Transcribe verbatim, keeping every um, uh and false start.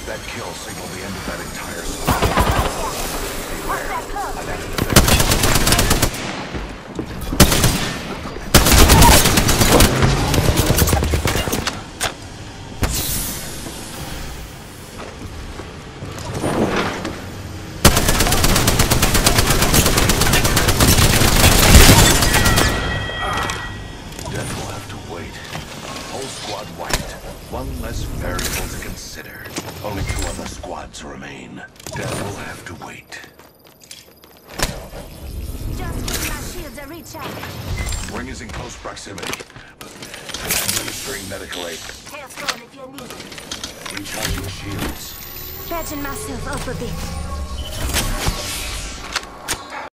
That kill signaled the end of that entire squad. Beware. I've added the third. Death will have to wait. Whole squad wiped. One less variable to consider. Only two other squads remain. Death will have to wait. Just give my shields a reach out. Ring is in close proximity. I'm administering medical aid. Hailstone if you need it. Recharging shields. Patching myself up a bit.